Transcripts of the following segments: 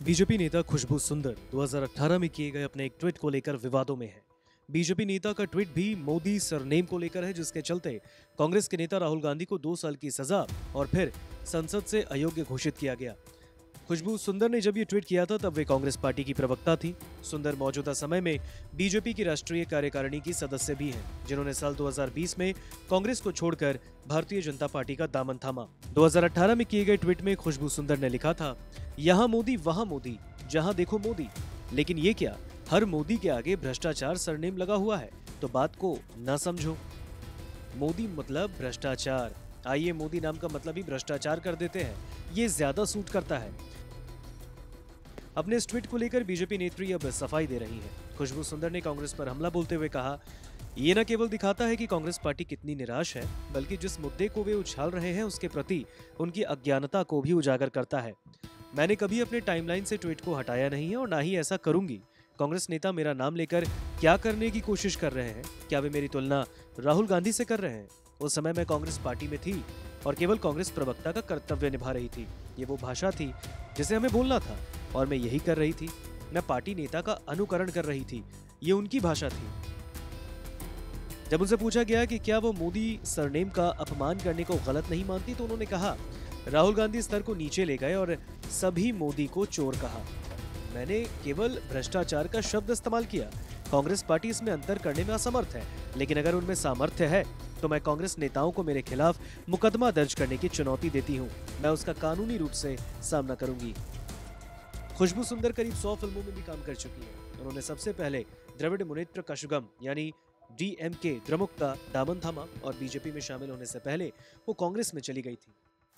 BJP नेता खुशबू सुंदर 2018 में किए गए अपने एक ट्वीट को लेकर विवादों में है। बीजेपी नेता का ट्वीट भी मोदी सरनेम को लेकर है, जिसके चलते कांग्रेस के नेता राहुल गांधी को 2 साल की सजा और फिर संसद से अयोग्य घोषित किया गया। खुशबू सुंदर ने जब ये ट्वीट किया था तब वे कांग्रेस पार्टी की प्रवक्ता थी। सुंदर मौजूदा समय में बीजेपी की राष्ट्रीय कार्यकारिणी की सदस्य भी हैं, जिन्होंने साल 2020 में कांग्रेस को छोड़कर भारतीय जनता पार्टी का दामन थामा। 2018 में किए गए ट्वीट में खुशबू सुंदर ने लिखा था, यहाँ मोदी वहाँ मोदी, जहाँ देखो मोदी। लेकिन ये क्या, हर मोदी के आगे भ्रष्टाचार सरनेम लगा हुआ है, तो बात को न समझो। मोदी मतलब भ्रष्टाचार। आइए मोदी नाम का मतलब ही भ्रष्टाचार कर देते हैं, ये ज्यादा सूट करता है। अपने इस ट्वीट को लेकर बीजेपी नेत्री अब सफाई दे रही है। खुशबू सुंदर ने कांग्रेस पर हमला बोलते हुए कहा, ये न केवल दिखाता है कि कांग्रेस पार्टी कितनी निराश है, बल्कि जिस मुद्दे को वे उछाल रहे हैं उसके प्रति उनकी अज्ञानता को भी उजागर करता है। मैंने कभी अपने टाइमलाइन से ट्वीट को हटाया नहीं है और ना ही ऐसा करूंगी। कांग्रेस नेता मेरा नाम लेकर क्या करने की कोशिश कर रहे हैं? क्या वे मेरी तुलना राहुल गांधी से कर रहे हैं? उस समय मैं कांग्रेस पार्टी में थी और केवल कांग्रेस प्रवक्ता का कर्तव्य निभा रही थी। ये वो भाषा थी जिसे हमें बोलना था और मैं यही कर रही थी। मैं पार्टी नेता का अनुकरण कर रही थी, ये उनकी भाषा थी। जब उनसे पूछा गया कि क्या वो मोदी सरनेम का अपमान करने को गलत नहीं मानती, तो उन्होंने कहा, राहुल गांधी स्तर को नीचे ले गए और सभी मोदी को चोर कहा। मैंने केवल भ्रष्टाचार का शब्द इस्तेमाल किया। कांग्रेस पार्टी इसमें अंतर करने में असमर्थ है, लेकिन अगर उनमें सामर्थ्य है तो मैं कांग्रेस नेताओं को मेरे खिलाफ मुकदमा दर्ज करने की चुनौती देती हूं। मैं उसका कानूनी रूप से सामना करूंगी। खुशबू सुंदर करीब 100 फिल्मों में भी काम कर चुकी हैं। उन्होंने सबसे पहले द्रविड़ मुनेत्र कशुगम यानी डीएमके द्रमुक का दामन थामा और बीजेपी में शामिल होने से पहले वो कांग्रेस में चली गई थी।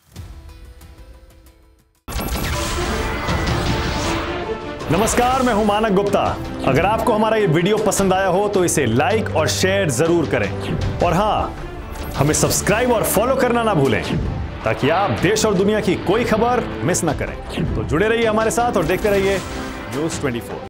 नमस्कार, मैं हूं मानक गुप्ता। अगर आपको हमारा ये वीडियो पसंद आया हो तो इसे लाइक और शेयर जरूर करें और हाँ, हमें सब्सक्राइब और फॉलो करना ना भूलें ताकि आप देश और दुनिया की कोई खबर मिस ना करें। तो जुड़े रहिए हमारे साथ और देखते रहिए न्यूज़ 24।